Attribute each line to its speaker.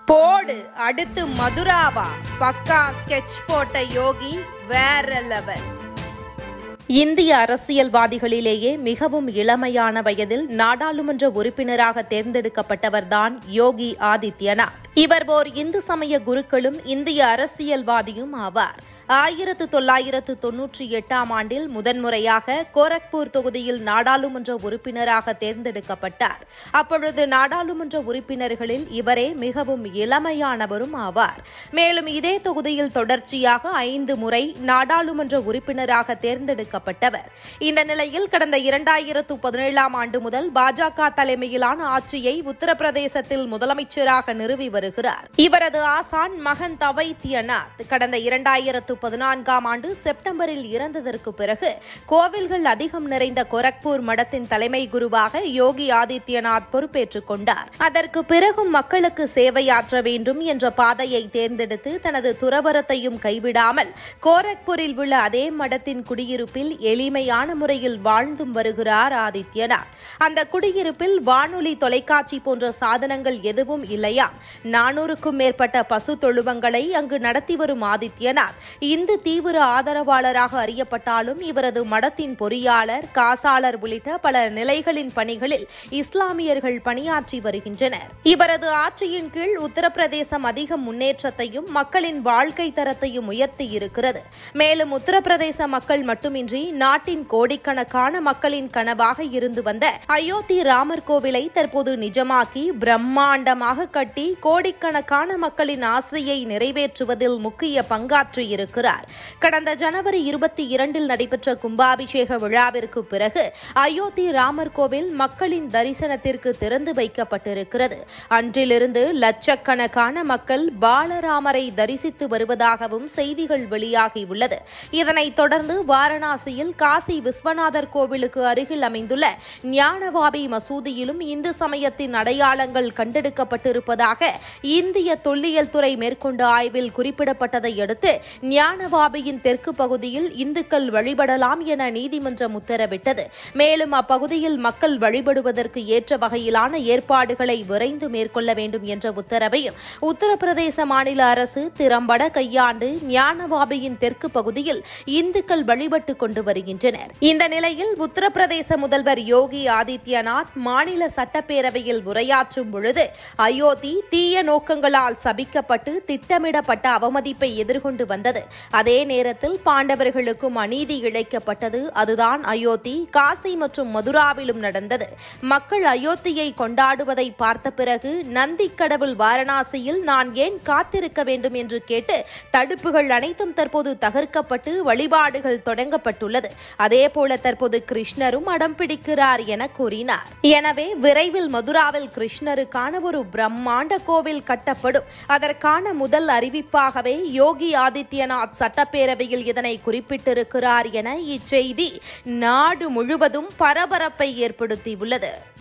Speaker 1: போடு அடுத்து மதுராவா பக்கா ஸ்கெட்ச் போட்ட யோகி வேற லெவல். இந்திய அரசியல்வாதிகளிலேயே மிகவும் இளமையான வயதில் நாடாளுமன்ற உறுப்பினராக தேர்ந்தெடுக்கப்பட்டவர்தான் யோகி ஆதித்யநாத். இவர் ஓர் இந்து சமய குருக்களும் இந்திய அரசியல்வாதியும் ஆவார். 1998 ஆண்டில் முதன்முறையாக கோரக்பூர் தொகுதியில் நாடாளுமன்ற உறுப்பினராக தேர்ந்தெடுக்கப்பட்டார். அப்பொழுது நாடாளுமன்ற உறுப்பினர்களில் இவரே மிகவும் இளமையானவரும் ஆவார். மேலும் இதே தொகுதியில் தொடர்ச்சியாக 5 முறை நாடாளுமன்ற உறுப்பினராக தேர்ந்தெடுக்கப்பட்டவர். இந்த நிலையில் கடந்த 2017 ஆண்டு முதல் பாஜக தலைமையிலான ஆட்சியை உத்தரப்பிரதேசத்தில் முதலமைச்சராக நிறுவி வருகிறார். இவரது ஆசான் மகந்த் ஆதித்யநாத் கடந்த 2014 ஆண்டு செப்டம்பரில் இறந்ததற்கு பிறகு கோவில்கள் அதிகம் நிறைந்த கோரக்பூர் மடத்தின் தலைமை குருவாக யோகி ஆதித்யநாத் பொறுப்பேற்றுக் கொண்டார். அதற்கு பிறகும் மக்களுக்கு சேவையாற்ற வேண்டும் என்ற பாதையை தேர்ந்தெடுத்து தனது துறவரத்தையும் கைவிடாமல் கோரக்பூரில் உள்ள அதே மடத்தின் குடியிருப்பில் எளிமையான முறையில் வாழ்ந்தும் வருகிறார் ஆதித்யநாத். அந்த குடியிருப்பில் வானொலி, தொலைக்காட்சி போன்ற சாதனங்கள் எதுவும் இல்லையாம். 400க்கும் மேற்பட்ட பசு தொழுவங்களை அங்கு நடத்தி வரும் ஆதித்யநாத் இந்து தீவிர ஆதரவாளராக அறியப்பட்டாலும் இவரது மடத்தின் பொறியாளர், காசாளர் உள்ளிட்ட பல நிலைகளின் பணிகளில் இஸ்லாமியர்கள் பணியாற்றி வருகின்றனர். இவரது ஆட்சியின் கீழ் உத்தரப்பிரதேசம் அதிக முன்னேற்றத்தையும் மக்களின் வாழ்க்கை தரத்தையும் உயர்த்தி இருக்கிறது. மேலும் உத்தரப்பிரதேச மக்கள் மட்டுமின்றி நாட்டின் கோடிக்கணக்கான மக்களின் கனவாக இருந்து வந்த அயோத்தி ராமர் கோவிலை தற்போது நிஜமாக்கி பிரம்மாண்டமாக கட்டி கோடிக்கணக்கான மக்களின் ஆசையை நிறைவேற்றுவதில் முக்கிய பங்காற்றி இருக்கிறார். கடந்த ஜனவரி 22 நடைபெற்ற கும்பாபிஷேக விழாவிற்கு பிறகு அயோத்தி ராமர் கோவில் மக்களின் தரிசனத்திற்கு திறந்து வைக்கப்பட்டிருக்கிறது. அன்றிலிருந்து லட்சக்கணக்கான மக்கள் பாலராமரை தரிசித்து வருவதாகவும் செய்திகள் வெளியாகியுள்ளது. இதனைத் தொடர்ந்து வாரணாசியில் காசி விஸ்வநாதர் கோவிலுக்கு அருகில் அமைந்துள்ள ஞானவாபி மசூதியிலும் இந்து சமயத்தின் அடையாளங்கள் கண்டெடுக்கப்பட்டிருப்பதாக இந்திய தொல்லியல் துறை மேற்கொண்ட ஆய்வில் குறிப்பிடப்பட்டதை அடுத்து ஞானவாபியின் தெற்கு பகுதியில் இந்துக்கள் வழிபடலாம் என நீதிமன்றம் உத்தரவிட்டது. மேலும் அப்பகுதியில் மக்கள் வழிபடுவதற்கு ஏற்ற வகையிலான ஏற்பாடுகளை விரைந்து மேற்கொள்ள வேண்டும் என்ற உத்தரவையும் உத்தரப்பிரதேச மாநில அரசு திறம்பட கையாண்டு ஞானவாபியின் தெற்கு பகுதியில் இந்துக்கள் வழிபட்டுக் கொண்டு வருகின்றனர். இந்த நிலையில் உத்தரப்பிரதேச முதல்வர் யோகி ஆதித்யநாத் மாநில சட்டப்பேரவையில் உரையாற்றும் பொழுது அயோத்தி தீய நோக்கங்களால் சபிக்கப்பட்டு திட்டமிடப்பட்ட அவமதிப்பை எதிர்கொண்டு வந்தது. அதே நேரத்தில் பாண்டவர்களுக்கும் அநீதி இழைக்கப்பட்டது. அதுதான் அயோத்தி, காசி மற்றும் மதுராவிலும் நடந்தது. மக்கள் அயோத்தியை கொண்டாடுவதை பார்த்த பிறகு நந்தி கடவுள் வாரணாசியில் நான் ஏன் காத்திருக்க வேண்டும் என்று கேட்டு தடுப்புகள் அனைத்தும் தற்போது தகர்க்கப்பட்டு வழிபாடுகள் தொடங்கப்பட்டுள்ளது. அதேபோல தற்போது கிருஷ்ணரும் அடம் பிடிக்கிறார் என கூறினார். எனவே விரைவில் மதுராவில் கிருஷ்ணருக்கான ஒரு பிரம்மாண்ட கோவில் கட்டப்படும். அதற்கான முதல் அறிவிப்பாகவே யோகி ஆதித்யநாத் சட்டப்பேரவையில் இதனை குறிப்பிட்டிருக்கிறார் என இச்செய்தி நாடு முழுவதும் பரபரப்பை ஏற்படுத்தியுள்ளது.